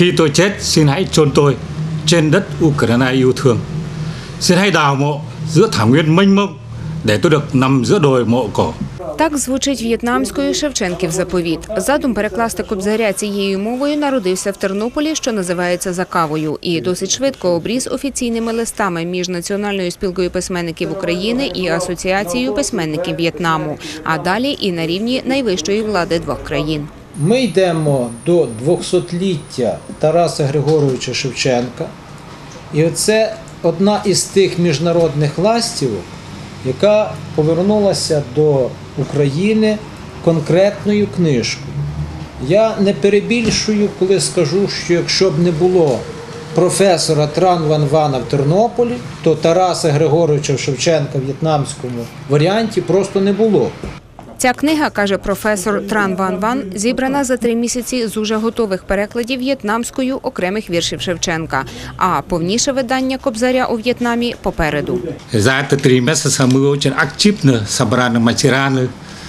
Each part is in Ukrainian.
Khi tôi chết, xin hãy chôn tôi trên đất Ukraine yêu thương. Xin hãy đào mộ giữa thảo nguyên mênh mông, để tôi được nằm giữa đồi mộ cổ. Так звучить в'єтнамською Шевченків заповіт. Задум перекласти Кобзаря цією мовою народився в Тернополі, що називається Закавою, і досить швидко обріс офіційними листами між Національною спілкою письменників України і Асоціацією письменників В'єтнаму, а далі і на рівні найвищої влади двох країн. Ми йдемо до 200-ліття Тараса Григоровича Шевченка, і це одна із тих міжнародних ластівок, яка повернулася до України конкретною книжкою. Я не перебільшую, коли скажу, що якщо б не було професора Тран Ван Вана в Тернополі, то Тараса Григоровича Шевченка в в'єтнамському варіанті просто не було. Ця книга, каже професор Тран Ван Ван, зібрана за 3 місяці з уже готових перекладів в'єтнамською окремих віршів Шевченка, а повніше видання Кобзаря у В'єтнамі попереду. За это 3 месяца мы очень активно собрали материалы,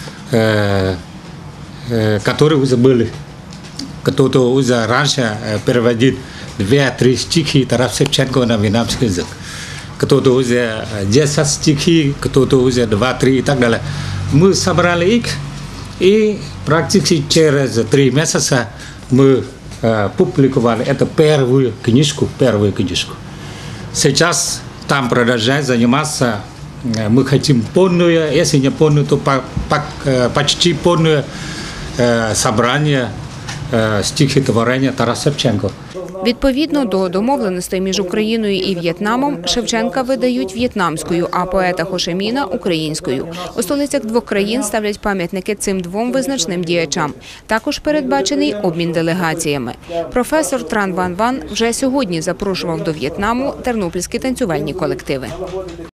которые уже были. Кто-то уже раньше переводит 2-3 стихи Тараса Шевченко на вьетнамский язык. Кто-то уже 10 стихи, кто-то уже 2-3 и так далее. Мы собрали их, и практически через 3 месяца мы публиковали эту первую книжку. Сейчас там продолжать заниматься. Мы хотим полную, если не полную, то почти полное собрание стихотворення Тараса Шевченка. Відповідно до домовленостей між Україною і В'єтнамом, Шевченка видають в'єтнамською, а поета Хошеміна – українською. У столицях двох країн ставлять пам'ятники цим двом визначним діячам. Також передбачений обмін делегаціями. Професор Тран Ван Ван вже сьогодні запрошував до В'єтнаму тернопільські танцювальні колективи.